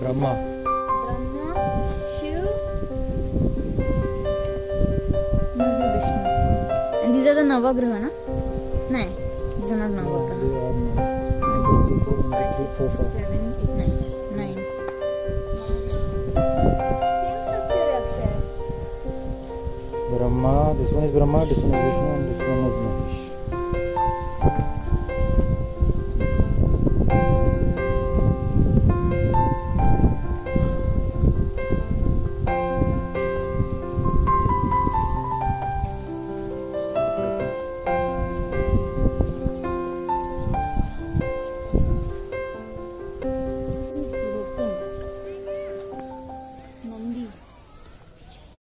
Brahma. Brahma, Shiv, Vishnu. And these are the Navagraha, na? No, these are not Navagraha. They are 4, 5, 6, 7, 8, 9. 9. Same structure, Akshay. Brahma, this one is Brahma, this one is Vishnu, and this one is Mahesh.